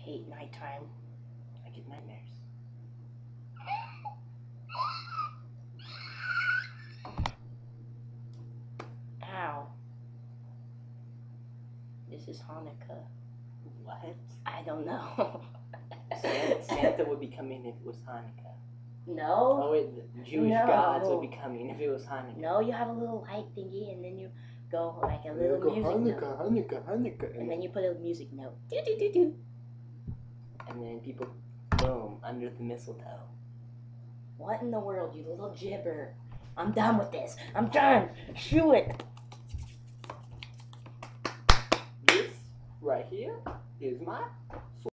hate nighttime. I get nightmares. Ow. This is Hanukkah. What? I don't know. Santa would be coming if it was Hanukkah. No. Oh wait, the Jewish gods would be coming if it was Hanukkah. No, you have a little light thingy and then you go like a little go music Hanukkah, note. Hanukkah. And then you put a music note. Do do do do. And then people, boom, under the mistletoe. What in the world, you little gibber? I'm done with this. I'm done. Shoo it. This right here is my